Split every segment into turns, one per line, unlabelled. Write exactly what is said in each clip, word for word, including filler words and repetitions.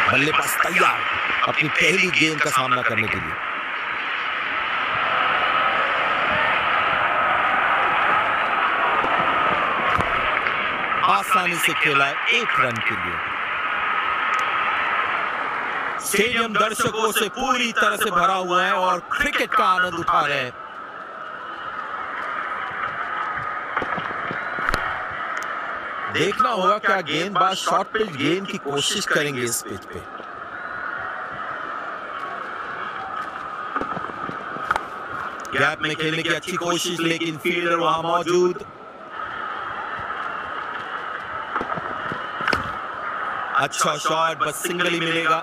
बल्लेबाज तैयार अपनी पहली गेंद का सामना करने के लिए। आसानी से खेला एक रन के लिए। स्टेडियम दर्शकों से पूरी तरह से भरा हुआ है और क्रिकेट का आनंद उठा रहे हैं। देखना होगा क्या गेंदबाज शॉर्ट पिच गेंद की कोशिश करेंगे इस पिच पे। गैप में खेलने की अच्छी कोशिश, लेकिन फील्डर वहां मौजूद। अच्छा शॉट, बस सिंगल ही मिलेगा।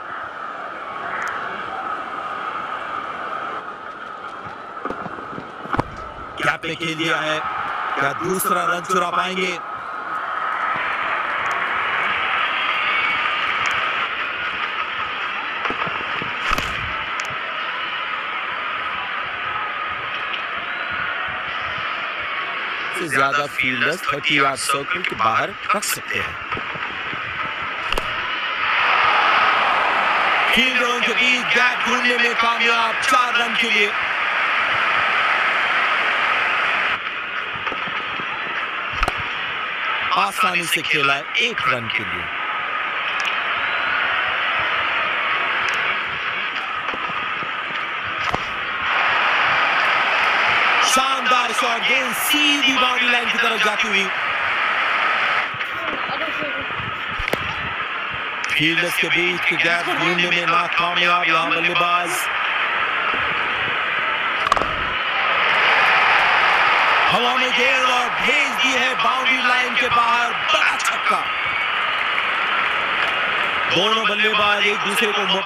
गैप में खेल दिया है, क्या दूसरा रन चुरा पाएंगे? से ज्यादा फील्डर्स थर्टी यार्ड सर्कल के बाहर रख सकते हैं। फील्डरों के बीच गैप ढूंढने में कामयाब, चार रन के लिए। आसानी से खेला है एक रन के लिए। शानदार शॉट, गेंद सीधी बाउंड्री लाइन की तरफ जाती हुई। फील्डर्स के बीच के गैप ढूंढने में नाकामयाब यहां बल्लेबाज। हवा में गेंद और भेज दी है बाउंड्री लाइन के बाहर, बड़ा छक्का। दोनों बल्लेबाज एक दूसरे को